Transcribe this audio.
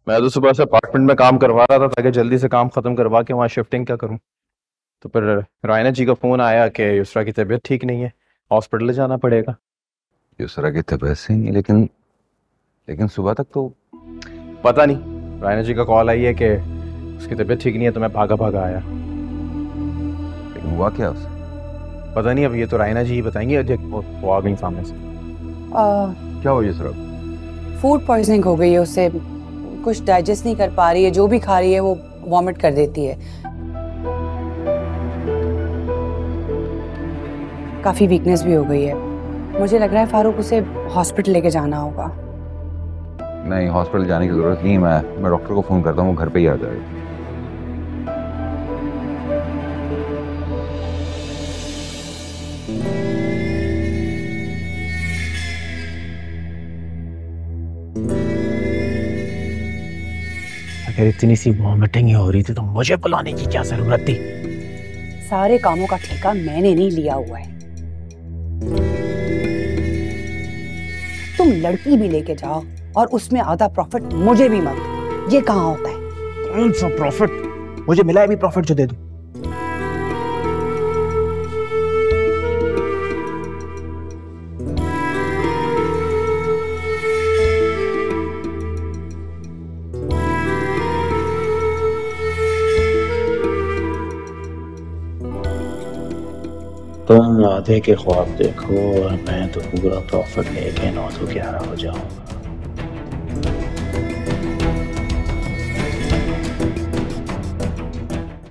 मैं तो सुबह से अपार्टमेंट में काम करवा रहा था ताकि जल्दी से काम खत्म करवा के वहाँ शिफ्टिंग क्या करूँ। तो फिर रायना जी का फोन आया कि युसरा की तबीयत ठीक नहीं है, हॉस्पिटल जाना पड़ेगा। दूसरा की तबीयत सही नहीं, लेकिन लेकिन सुबह तक तो। पता नहीं, रायना जी का कॉल आई है कि उसकी तबीयत ठीक नहीं है, तो मैं भागा भागा आया। लेकिन हुआ क्या उसे? पता नहीं, अब ये तो रायना जी ही बताएंगे। अजय वो आ गई सामने से। क्या हुआ दूसरा? फूड पॉइजनिंग हो गई है उसे। कुछ डाइजेस्ट नहीं कर पा रही है, जो भी खा रही है वो वॉमिट कर देती है। काफी वीकनेस भी हो गई है। मुझे लग रहा है फारूक उसे हॉस्पिटल लेके जाना होगा। नहीं, हॉस्पिटल जाने की जरूरत नहीं। मैं डॉक्टर को फोन करता हूँ, वो घर पे ही आ जाएगा। अगर इतनी सी वॉमिटिंग ही हो रही थी तो मुझे बुलाने की क्या जरूरत थी? सारे कामों का ठेका मैंने नहीं लिया हुआ है। तुम लड़की भी लेके जाओ और उसमें आधा प्रॉफिट मुझे भी मत। ये कहाँ होता है? कौन सा प्रॉफिट? मुझे मिला है भी प्रॉफिट जो दे दूं। तुम आधे के ख्वाब देखो और मैं तो पूरा प्रॉफिट लेके 911 हो जाऊंगा।